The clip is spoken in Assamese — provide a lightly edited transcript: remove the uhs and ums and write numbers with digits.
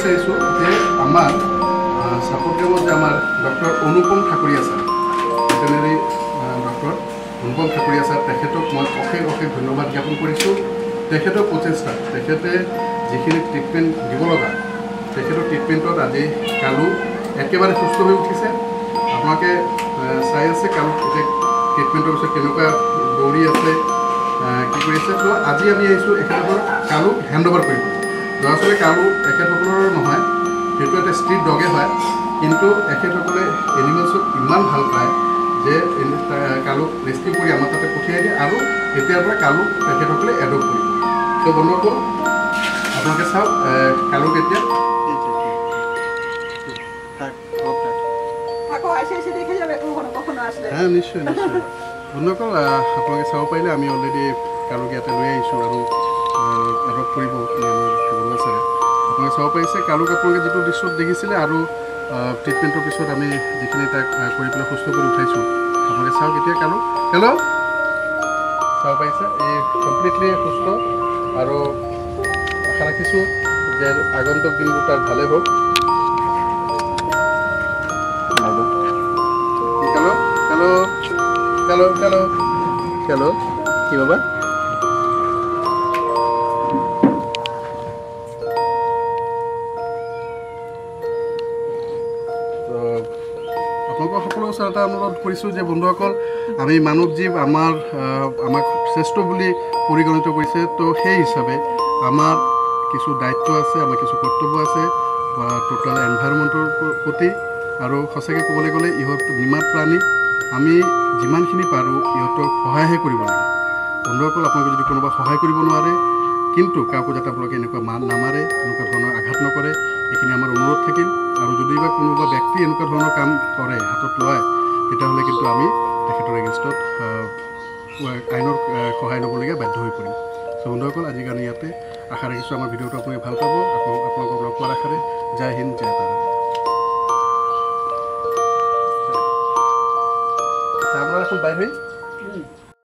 বিচাৰিছোঁ যে আমাৰ চাপোৰ্ট কেম্পত যে আমাৰ doctor Anupam Thakuria sir veterinary doctor Anupam Thakuria sir তেখেতক মই অশেষ ধন্যবাদ জ্ঞাপন কৰিছোঁ। তেখেতৰ প্ৰচেষ্টা, তেখেতে যিখিনি ট্ৰিটমেণ্ট দিব লগা তেখেতৰ ট্ৰিটমেণ্টত আজি কালু একেবাৰে সুস্থ হৈ উঠিছে। আপোনালোকে চাই আছে কালু এতিয়া ট্ৰিটমেণ্টৰ পিছত কেনেকুৱা দৌৰি আছে, কি কৰি আছে। তো আজি আমি আহিছোঁ এখেতসকলক কালুক হেণ্ড অভাৰ কৰিব। দৰাচলতে কালু এখেতসকলৰ নহয়, সেইটো এটা ষ্ট্ৰীট ডগে হয়, কিন্তু এখেতসকলে এনিমেলছক ইমান ভাল পায় যে কালুক ৰেস্কিউ কৰি আমাৰ তাতে পঠিয়াই দিয়ে আৰু এতিয়াৰ পৰা কালুক তেখেতসকলে এডপ্ট কৰিব। তো বন্ধুসকল আপোনালোকে চাওক কালুক এতিয়া নিশ্চয় বন্ধুসকল আপোনালোকে চাব পাৰিলে আমি অলৰেডি কালুক ইয়াতে লৈ আহিছোঁ আৰু এডপ্ট কৰিব আমাৰ বৰুৱা ছাৰে। আপোনালোকে চাব পাৰিছে কালুক আপোনালোকে যিটো দৃশ্যত দেখিছিলে আৰু ট্ৰিটমেণ্টৰ পিছত আমি যিখিনি তাক কৰি পেলাই সুস্থ কৰি উঠাইছোঁ আপোনালোকে চাওক এতিয়া কালুক চাব পাৰিছে এই কমপ্লিটলি সুস্থ আৰু আশা ৰাখিছোঁ যে আগন্তুক দিনবোৰ তাৰ ভালে হওক। হেল্ল' কি বাবা আপোনালোকৰ সকলো ওচৰত এটা অনুৰোধ কৰিছোঁ যে বন্ধুসকল আমি মানৱ জীৱ আমাক শ্ৰেষ্ঠ বুলি পৰিগণিত কৰিছে। তো সেই হিচাপে আমাৰ কিছু দায়িত্ব আছে, আমাৰ কিছু কৰ্তব্য আছে টোটেল এনভাইৰনমেণ্টৰ প্ৰতি। আৰু সঁচাকৈ ক'বলৈ গ'লে ইহঁত নিমাত প্ৰাণী, আমি যিমানখিনি পাৰোঁ ইহঁতক সহায়হে কৰিব লাগে। বন্ধুসকল আপোনালোকে যদি কোনোবা সহায় কৰিব নোৱাৰে কিন্তু কাকো যাতে আপোনালোকে এনেকুৱা নামাৰে, এনেকুৱা ধৰণৰ আঘাত নকৰে, এইখিনি আমাৰ অনুৰোধ থাকিল। আৰু যদি বা কোনোবা ব্যক্তি এনেকুৱা ধৰণৰ কাম কৰে, হাতত লয়, তেতিয়াহ'লে কিন্তু আমি তেখেতৰ এগেইনষ্টত আইনৰ সহায় ল'বলগীয়া বাধ্য হৈ পৰিম। চ' বন্ধুসকল আজিৰ কাৰণে ইয়াতে আশা ৰাখিছোঁ আমাৰ ভিডিঅ'টো আপোনালোকে ভাল পাব। আপোনালোকক লগ পোৱাৰ আশাৰে জয় হিন্দ, জয় ভাৰত। আমরা এখন বাইরে হই।